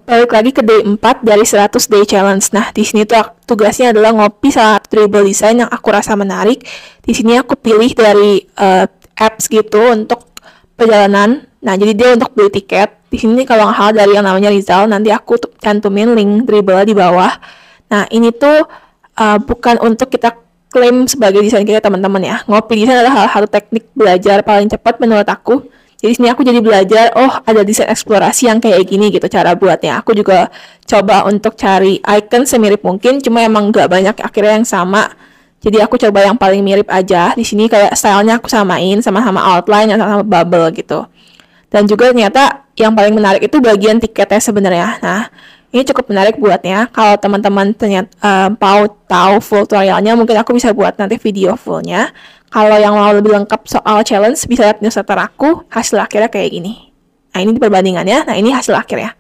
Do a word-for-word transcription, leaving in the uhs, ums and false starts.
Balik lagi ke day empat dari seratus day challenge. Nah, di sini tuh tugasnya adalah ngopi salah satu dribble design yang aku rasa menarik. Di sini aku pilih dari uh, apps gitu untuk perjalanan. Nah, jadi dia untuk beli tiket. Di sini kalau nggak salah dari yang namanya Rizal, nanti aku cantumin link dribble di bawah. Nah, ini tuh uh, bukan untuk kita klaim sebagai desain kita, teman-teman ya. Ngopi desain adalah salah satu teknik belajar paling cepat menurut aku. Jadi sini aku jadi belajar, oh ada desain eksplorasi yang kayak gini gitu cara buatnya. Aku juga coba untuk cari icon semirip mungkin, cuma emang nggak banyak akhirnya yang sama. Jadi aku coba yang paling mirip aja. Di sini kayak stylenya aku samain, sama-sama outline, sama-sama bubble gitu. Dan juga ternyata yang paling menarik itu bagian tiketnya sebenarnya. Nah, ini cukup menarik buatnya. Kalau teman-teman ternyata uh, mau tahu full tutorialnya, mungkin aku bisa buat nanti video fullnya. Kalau yang mau lebih lengkap soal challenge, bisa lihat newsletter aku, hasil akhirnya kayak gini. Nah, ini perbandingannya, nah ini hasil akhirnya.